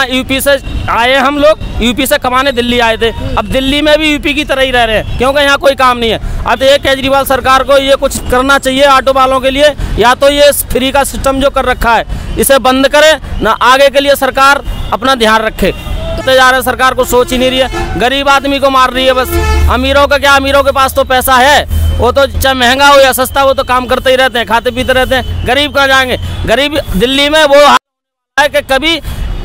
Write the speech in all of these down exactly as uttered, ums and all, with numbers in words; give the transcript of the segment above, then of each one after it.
UP से आए हम लोग, यूपी से कमाने दिल्ली आए थे। अब दिल्ली में भी यूपी की तरह ही रह रहे हैं, क्योंकि यहाँ कोई काम नहीं है। अब तो ये केजरीवाल सरकार को ये कुछ करना चाहिए ऑटो वालों के लिए, या तो ये फ्री का सिस्टम जो कर रखा है इसे बंद करे ना, आगे के लिए सरकार अपना ध्यान रखे। तो जा रहे सरकार को सोच ही नहीं रही है, गरीब आदमी को मार रही है बस। अमीरों का क्या, अमीरों के पास तो पैसा है, वो तो चाहे महंगा हो या सस्ता, वो तो काम करते ही रहते हैं, खाते पीते रहते हैं। गरीब कहाँ जाएंगे? गरीब दिल्ली में वो है कि कभी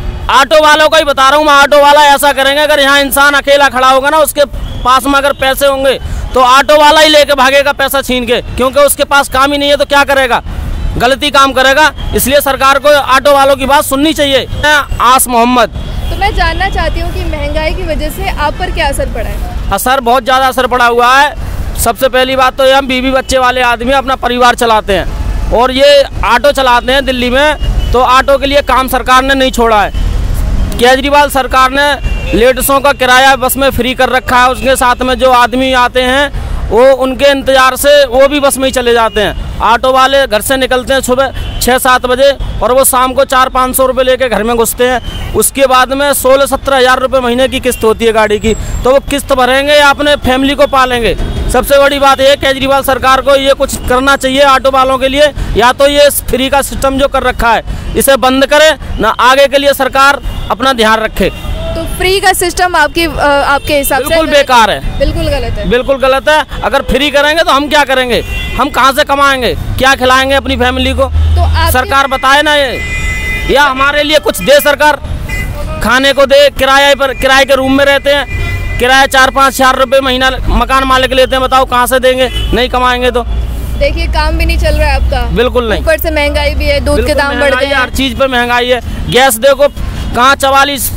ऑटो वालों का ही बता रहा हूँ मैं, ऑटो वाला ऐसा करेंगे, अगर यहाँ इंसान अकेला खड़ा होगा ना, उसके पास में अगर पैसे होंगे तो ऑटो वाला ही लेके भागेगा पैसा छीन के, क्योंकि उसके पास काम ही नहीं है तो क्या करेगा, गलती काम करेगा। इसलिए सरकार को ऑटो वालों की बात सुननी चाहिए। आस मोहम्मद। तो मैं जानना चाहती हूँ कि महंगाई की वजह से आप पर क्या असर पड़ा है? असर बहुत ज़्यादा असर पड़ा हुआ है। सबसे पहली बात तो ये, हम बीवी बच्चे वाले आदमी अपना परिवार चलाते हैं और ये ऑटो चलाते हैं दिल्ली में, तो ऑटो के लिए काम सरकार ने नहीं छोड़ा है। केजरीवाल सरकार ने लेडीज़ों का किराया बस में फ्री कर रखा है, उसके साथ में जो आदमी आते हैं वो उनके इंतज़ार से वो भी बस में ही चले जाते हैं। ऑटो वाले घर से निकलते हैं सुबह छः सात बजे और वो शाम को चार पाँच सौ रुपये लेके घर में घुसते हैं। उसके बाद में सोलह सत्रह हज़ार रुपये महीने की किस्त होती है गाड़ी की, तो वो किस्त भरेंगे या अपने फैमिली को पालेंगे। सबसे बड़ी बात ये, केजरीवाल सरकार को ये कुछ करना चाहिए ऑटो वालों के लिए, या तो ये फ्री का सिस्टम जो कर रखा है इसे बंद करे ना, आगे के लिए सरकार अपना ध्यान रखे। तो फ्री का सिस्टम आपके आपके हिसाब से बिल्कुल बेकार है, बिल्कुल गलत है, बिल्कुल गलत है। अगर फ्री करेंगे तो हम क्या करेंगे, हम कहाँ से कमाएंगे, क्या खिलाएंगे अपनी फैमिली को? तो सरकार बताए ना ये, या हमारे लिए कुछ दे सरकार, खाने को दे, किराए पर, किराए के रूम में रहते हैं, किराया चार पाँच हजार रुपये महीना मकान मालिक लेते हैं, बताओ कहाँ से देंगे, नहीं कमाएंगे तो। देखिए काम भी नहीं चल रहा है आपका, बिल्कुल नहीं, ऊपर से महंगाई भी है, दूध के दाम बढ़ गए, हर चीज़ पे महंगाई है। गैस देखो कहाँ चवालीस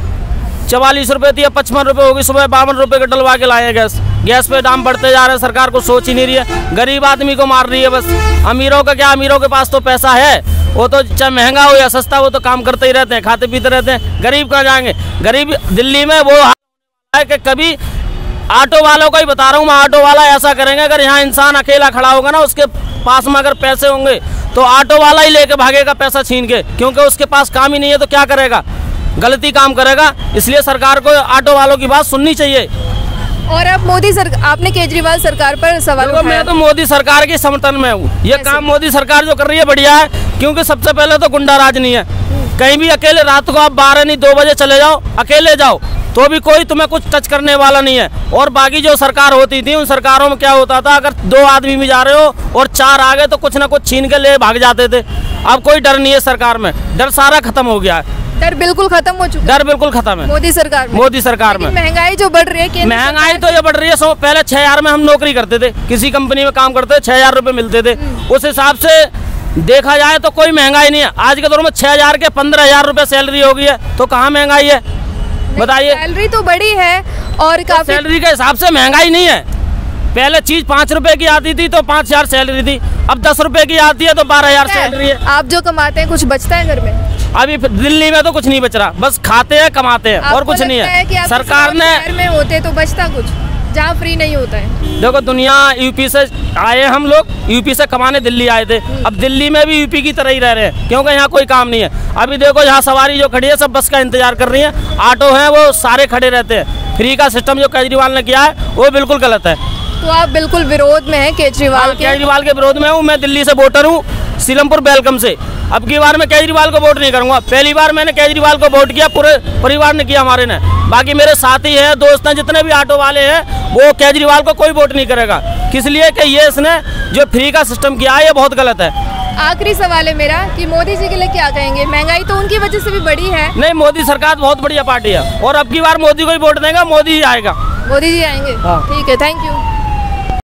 चवालीस रुपये थी, अब पचपन रुपये होगी, सुबह बावन रुपये का डलवा के लाए गैस। गैस पे दाम बढ़ते जा रहे हैं, सरकार को सोच ही नहीं रही है, गरीब आदमी को मार रही है बस। अमीरों का क्या, अमीरों के पास तो पैसा है, वो तो चाहे महंगा हो या सस्ता, वो तो काम करते ही रहते हैं, खाते पीते रहते हैं। गरीब कहाँ जाएंगे? गरीब दिल्ली में वो है कि कभी ऑटो वालों का ही बता रहा हूँ मैं, ऑटो वाला ऐसा करेंगे, अगर यहाँ इंसान अकेला खड़ा होगा ना, उसके पास में अगर पैसे होंगे तो ऑटो वाला ही लेके भागेगा पैसा छीन के, क्योंकि उसके पास काम ही नहीं है तो क्या करेगा, गलती काम करेगा। इसलिए सरकार को ऑटो वालों की बात सुननी चाहिए। और अब मोदी सरकार, आपने केजरीवाल सरकार पर सवाल उठाया। मैं तो मोदी सरकार के समर्थन में हूँ। ये काम मोदी सरकार जो कर रही है बढ़िया है, क्योंकि सबसे पहले तो गुंडा राज नहीं है। कहीं भी अकेले रात को आप बारह नहीं दो बजे चले जाओ, अकेले जाओ तो भी कोई तुम्हें कुछ टच करने वाला नहीं है। और बाकी जो सरकार होती थी, उन सरकारों में क्या होता था, अगर दो आदमी भी जा रहे हो और चार आ गए तो कुछ ना कुछ छीन के ले भाग जाते थे। अब कोई डर नहीं है सरकार में, डर सारा खत्म हो गया है, डर बिल्कुल खत्म हो चुका है, डर बिल्कुल खत्म है मोदी सरकार में। मोदी सरकार में महंगाई जो बढ़ रही है, महंगाई तो ये बढ़ रही है। सो पहले छह हजार में हम नौकरी करते थे, किसी कंपनी में काम करते थे, छह हजार रुपये मिलते थे। उस हिसाब से देखा जाए तो कोई महंगाई नहीं है। आज के दौर में छह हजार के पंद्रह हजार रुपये सैलरी हो गई है, तो कहाँ महंगाई है बताइए? सैलरी तो बड़ी है और काफी, सैलरी के हिसाब से महंगाई नहीं है। पहले चीज पाँच रुपए की आती थी तो पाँच हजार सैलरी थी, अब दस रुपए की आती है तो बारह हजार सैलरी है। आप जो कमाते हैं कुछ बचता है घर में? अभी दिल्ली में तो कुछ नहीं बच रहा, बस खाते हैं कमाते हैं और कुछ नहीं है। है सरकार ने शहर में होते तो बचता कुछ, जहाँ फ्री नहीं होता है। देखो दुनिया, यूपी से आए हम लोग, यूपी से कमाने दिल्ली आए थे। अब दिल्ली में भी यूपी की तरह ही रह रहे हैं, क्योंकि यहाँ कोई काम नहीं है। अभी देखो यहाँ सवारी जो खड़ी है सब बस का इंतजार कर रही है, ऑटो हैं वो सारे खड़े रहते हैं। फ्री का सिस्टम जो केजरीवाल ने किया है वो बिल्कुल गलत है। तो आप बिल्कुल विरोध में हैं केजरीवाल के? केजरीवाल के विरोध में हूँ। मैं दिल्ली से वोटर हूँ, सीलमपुर बेलकम से। अब की बार मैं केजरीवाल को वोट नहीं करूँगा। पहली बार मैंने केजरीवाल को वोट किया, पूरे परिवार ने किया हमारे ने। बाकी मेरे साथी हैं, दोस्त हैं, जितने भी ऑटो वाले हैं, वो केजरीवाल को कोई वोट नहीं करेगा। किस लिए कि ये इसने जो फ्री का सिस्टम किया है ये बहुत गलत है। आखिरी सवाल है मेरा कि मोदी जी के लिए क्या कहेंगे? महंगाई तो उनकी वजह से भी बढ़ी है। नहीं, मोदी सरकार बहुत बढ़िया पार्टी है और अब की बार मोदी को ही वोट देंगे, मोदी ही आएगा। मोदी जी आएंगे? हाँ। ठीक है, थैंक यू।